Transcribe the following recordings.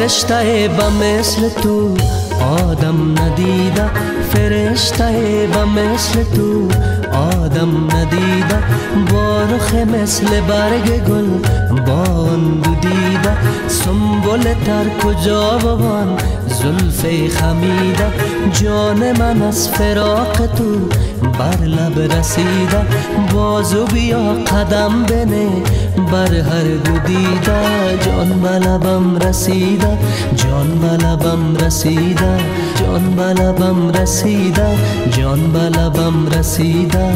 فرشته به مثل تو آدم ندیده، فرشته به مثل تو آدم ندیده، با رخ مثل برگ گل بان دیده، سنبل تر کجا بوان زلف خمیده، جان من از فراق تو بر لب رسیده، بازو بیا قدم بنه بر هر دو دیده، جان به لبم رسیده، جان به لبم رسیده، جان به لبم رسیده، جان به لبم رسیده.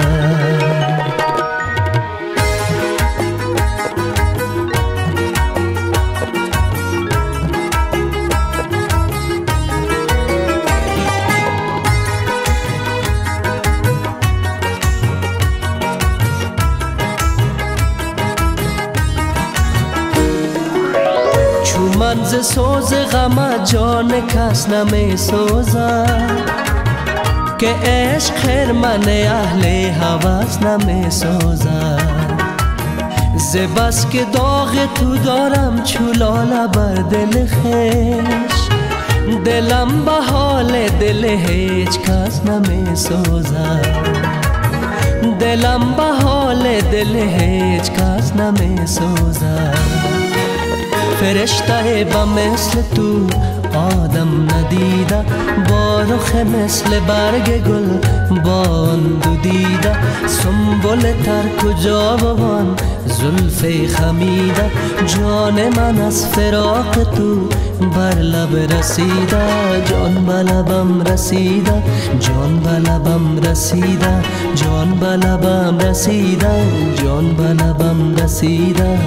من ز سوز غم جان کس نمی سوزد، که عشق خرمن اهل هوس نمی سوزد، ز بس که داغ تو دارم چولاله بر دل خویش، دلم به حال دل هیچ کس نمی سوزد، دلم به حال دل هیچ کس نمی سوزد. فرشته به مثل تو آدم ندیده، با رخ مثل برگ گل بان دو دیده، سنبل تر کجا بوان زلف خمیده، جان من از فراق تو بر لب رسیده، جان به لبم رسیده، جان به لبم رسیده، جان به لبم رسیده، جان به لبم رسیده.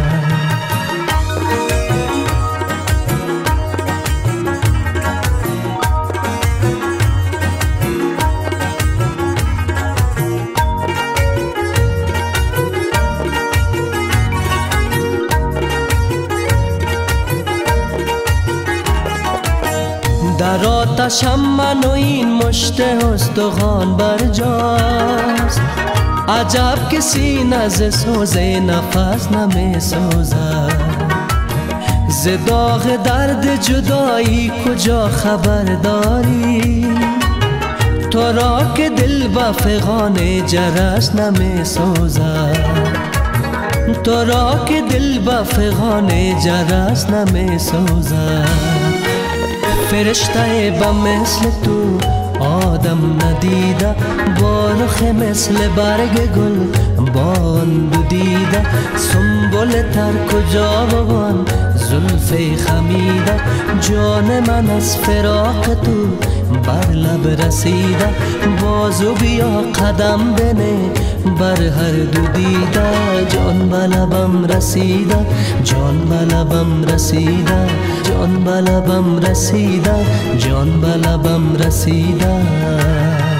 در آتشم من و این مشت استخوان برجاست، عجب که سینه ز سوز نفس نمی سوزد، ز داغ درد جدایی کجا خبر داری، تو را که دل به فغان جرس نمی سوزد، تو را که دل به فغان جرس نمی سوزد. فرشته به مثل تو آدم ندیده، با رخ مثل برگ گل بان دو دیده، سنبل تر کجا بوان زلف خمیده، جان من از فراق تو بر لب رسیده، بازو بیا قدم بنه بر هر دو دیده، جان به لبم رسیده، جان به لبم رسیده، جان به لبم رسیده، جان به لبم رسیده.